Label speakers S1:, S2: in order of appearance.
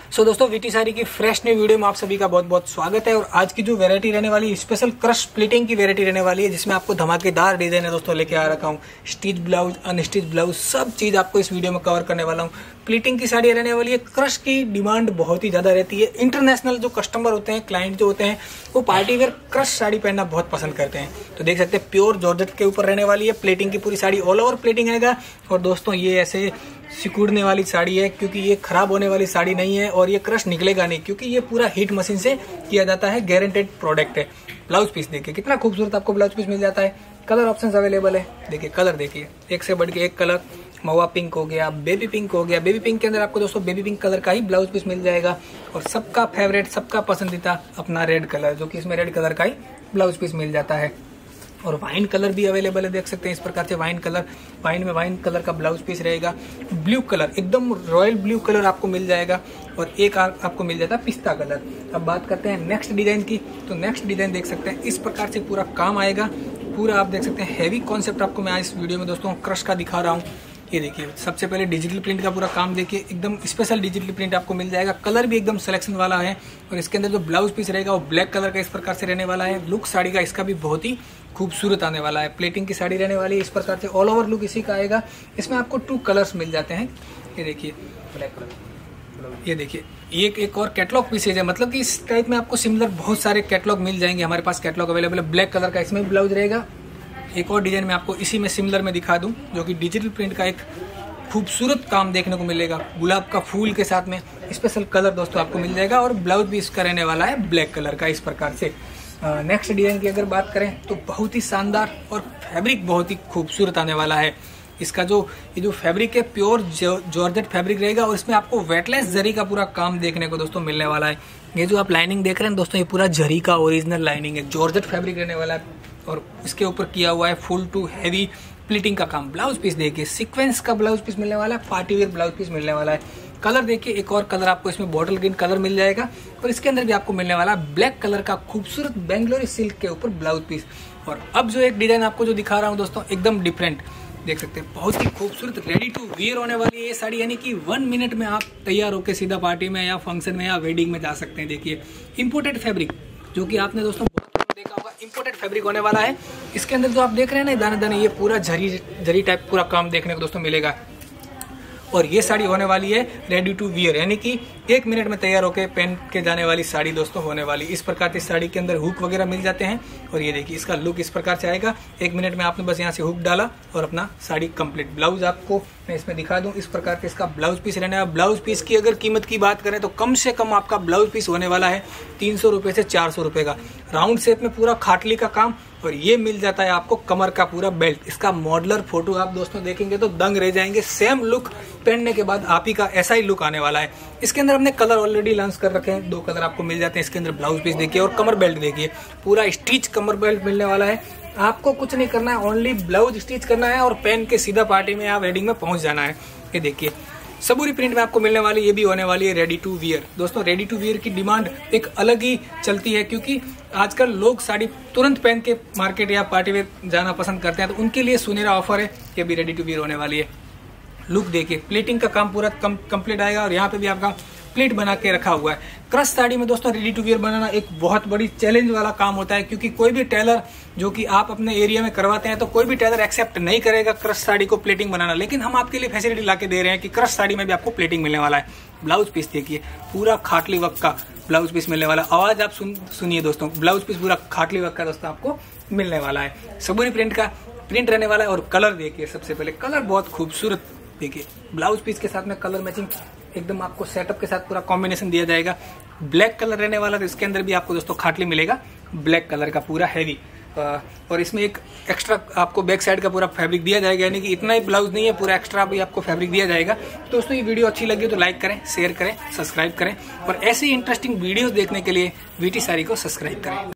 S1: सो दोस्तों वीटी साड़ी की fresh new video में आप सभी का बहुत बहुत स्वागत है। और आज की जो वैरायटी रहने वाली है स्पेशल क्रश प्लीटिंग की वैरायटी रहने वाली है, जिसमें आपको धमाकेदार डिजाइन है दोस्तों लेके आ रखा हूँ। स्टिच ब्लाउज, अनस्टिच ब्लाउज, सब चीज आपको इस वीडियो में कवर करने वाला हूँ। प्लीटिंग की साड़ी रहने वाली है। क्रश की डिमांड बहुत ही ज्यादा रहती है। इंटरनेशनल जो कस्टमर होते हैं, क्लाइंट जो होते हैं, वो पार्टी वेयर क्रश साड़ी पहनना बहुत पसंद करते हैं। तो देख सकते हैं प्योर जॉर्जेट के ऊपर रहने वाली है। प्लेटिंग की पूरी साड़ी ऑल ओवर प्लेटिंग रहेगा। और दोस्तों ये ऐसे सिकुड़ने वाली साड़ी है, क्योंकि ये खराब होने वाली साड़ी नहीं है और ये क्रश निकलेगा नहीं, क्योंकि ये पूरा हीट मशीन से किया जाता है। गारंटेड प्रोडक्ट है। ब्लाउज पीस देखिए कितना खूबसूरत आपको ब्लाउज पीस मिल जाता है। कलर ऑप्शंस अवेलेबल है। देखिए कलर देखिए, एक से बढ़ के एक कलर। महुआ पिंक हो गया, बेबी पिंक हो गया। बेबी पिंक के अंदर आपको दोस्तों बेबी पिंक कलर का ही ब्लाउज पीस मिल जाएगा। और सबका फेवरेट, सबका पसंदीदा अपना रेड कलर, जो कि इसमें रेड कलर का ही ब्लाउज पीस मिल जाता है। और वाइन कलर भी अवेलेबल है, देख सकते हैं इस प्रकार से वाइन कलर। वाइन में वाइन कलर का ब्लाउज पीस रहेगा। ब्लू कलर, एकदम रॉयल ब्लू कलर आपको मिल जाएगा। और एक आपको मिल जाता है पिस्ता कलर। अब बात करते हैं नेक्स्ट डिजाइन की। तो नेक्स्ट डिजाइन देख सकते हैं इस प्रकार से पूरा काम आएगा। पूरा आप देख सकते हैं हैवी कॉन्सेप्ट आपको मैं आज इस वीडियो में दोस्तों क्रश का दिखा रहा हूँ। ये देखिए सबसे पहले डिजिटल प्रिंट का पूरा काम देखिए, एकदम स्पेशल डिजिटल प्रिंट आपको मिल जाएगा। कलर भी एकदम सिलेक्शन वाला है। और इसके अंदर जो ब्लाउज पीस रहेगा वो ब्लैक कलर का इस प्रकार से रहने वाला है। लुक साड़ी का इसका भी बहुत ही खूबसूरत आने वाला है। प्लेटिंग की साड़ी रहने वाली है इस प्रकार से। ऑल ओवर लुक इसी का आएगा। इसमें आपको 2 कलर्स मिल जाते हैं। ये देखिए ब्लैक कलर, ये देखिए एक और कैटलॉग पीसेज है। मतलब कि इस टाइप में आपको सिमिलर बहुत सारे कैटलॉग मिल जाएंगे। हमारे पास कैटलॉग अवेलेबल है। ब्लैक कलर का इसमें भी ब्लाउज रहेगा। एक और डिजाइन में आपको इसी में सिमिलर में दिखा दूं, जो कि डिजिटल प्रिंट का एक खूबसूरत काम देखने को मिलेगा। गुलाब का फूल के साथ में स्पेशल कलर दोस्तों आपको मिल जाएगा। और ब्लाउज भी इसका रहने वाला है ब्लैक कलर का इस प्रकार से। नेक्स्ट डिजाइन की अगर बात करें तो बहुत ही शानदार और फैब्रिक बहुत ही खूबसूरत आने वाला है। इसका ये जो फैब्रिक है प्योर जॉर्जेट फैब्रिक रहेगा। और इसमें आपको वेटलेस जरी का पूरा काम देखने को दोस्तों मिलने वाला है। ये जो आप लाइनिंग देख रहे हैं दोस्तों, ये पूरा जरी का ओरिजिनल लाइनिंग है। जॉर्जेट फैब्रिक रहने वाला है। और इसके ऊपर किया हुआ है फुल टू हैवी प्लीटिंग का काम। ब्लाउज पीस देखिए सीक्वेंस का ब्लाउज पीस मिलने वाला है। पार्टी वेयर ब्लाउज पीस मिलने वाला है। कलर देखिए, एक और कलर आपको इसमें बॉटल ग्रीन कलर मिल जाएगा। और इसके अंदर भी आपको मिलने वाला ब्लैक कलर का खूबसूरत बेंगलोरी सिल्क के ऊपर ब्लाउज पीस। और अब जो एक डिजाइन आपको जो दिखा रहा हूँ दोस्तों, एकदम डिफरेंट देख सकते हैं। बहुत ही खूबसूरत रेडी टू वियर होने वाली है ये साड़ी। यानी कि 1 मिनट में आप तैयार होकर सीधा पार्टी में या फंक्शन में या वेडिंग में जा सकते हैं। देखिए इम्पोर्टेड फैब्रिक, जो कि आपने दोस्तों देखा होगा, इम्पोर्टेड फैब्रिक होने वाला है। इसके अंदर जो आप देख रहे हैं ना दाने दाने, ये पूरा जरी टाइप पूरा काम देखने को दोस्तों मिलेगा। और ये साड़ी होने वाली है रेडी टू वियर, यानी कि 1 मिनट में तैयार होकर पहन के जाने वाली साड़ी दोस्तों होने वाली। इस प्रकार की साड़ी के अंदर हुक वगैरह मिल जाते हैं। और ये देखिए इसका लुक इस प्रकार से आएगा। 1 मिनट में आपने बस यहाँ से हुक डाला और अपना साड़ी कंप्लीट। ब्लाउज आपको मैं इसमें दिखा दूं, इस प्रकार के इसका ब्लाउज पीस रहने वाला। ब्लाउज पीस की अगर कीमत की बात करें तो कम से कम आपका ब्लाउज पीस होने वाला है 300 रुपए से 400 रुपए का। राउंड शेप में पूरा खाटली का काम। और ये मिल जाता है आपको कमर का पूरा बेल्ट। इसका मॉडलर फोटो आप दोस्तों देखेंगे तो दंग रह जाएंगे। सेम लुक पहनने के बाद आप ही का ऐसा ही लुक आने वाला है। इसके अंदर हमने कलर ऑलरेडी लॉन्च कर रखे हैं। 2 कलर आपको मिल जाते हैं इसके अंदर। ब्लाउज पीस देखिए और कमर बेल्ट देखिए, पूरा स्टिच कमर बेल्ट मिलने वाला है। आपको कुछ नहीं करना है, ओनली ब्लाउज स्टिच करना है और पहन के सीधा पार्टी में या वेडिंग में पहुंच जाना है। ये देखिए सबूरी प्रिंट में आपको मिलने वाली, ये भी होने वाली है रेडी टू वियर। दोस्तों रेडी टू वियर की डिमांड एक अलग ही चलती है, क्योंकि आजकल लोग साड़ी तुरंत पहन के मार्केट या पार्टी वेयर जाना पसंद करते हैं। तो उनके लिए सुनहरा ऑफर है, ये भी रेडी टू वियर होने वाली है। लुक देखिए, प्लेटिंग का काम पूरा कंप्लीट आएगा। और यहाँ पे भी आपका प्लेट बना के रखा हुआ है। क्रश साड़ी में दोस्तों रेडी टू वियर बनाना एक बहुत बड़ी चैलेंज वाला काम होता है, क्योंकि कोई भी टेलर जो कि आप अपने एरिया में करवाते हैं तो कोई भी टेलर एक्सेप्ट नहीं करेगा क्रश साड़ी को प्लेटिंग बनाना। लेकिन हम आपके लिए फैसिलिटी ला के दे रहे हैं कि क्रश साड़ी में भी आपको प्लेटिंग मिलने वाला है। ब्लाउज पीस देखिए, पूरा खाटली वर्क का ब्लाउज पीस मिलने वाला। आवाज आप सुनिए दोस्तों, ब्लाउज पीस पूरा खाटली वर्क का दोस्तों आपको मिलने वाला है। सबूरी प्रिंट का प्रिंट रहने वाला है। और कलर देखिए, सबसे पहले कलर बहुत खूबसूरत देखिए। ब्लाउज पीस के साथ में कलर मैचिंग एकदम आपको सेटअप के साथ पूरा कॉम्बिनेशन दिया जाएगा। ब्लैक कलर रहने वाला, तो इसके अंदर भी आपको दोस्तों खाटली मिलेगा ब्लैक कलर का पूरा हैवी। और इसमें एक एक्स्ट्रा आपको बैक साइड का पूरा फैब्रिक दिया जाएगा, यानी कि इतना ही ब्लाउज नहीं है, पूरा एक्स्ट्रा भी आपको फैब्रिक दिया जाएगा। तो दोस्तों ये वीडियो अच्छी लगी तो लाइक करें, शेयर करें, सब्सक्राइब करें। और ऐसे ही इंटरेस्टिंग वीडियोस देखने के लिए वीटी साड़ी को सब्सक्राइब करें।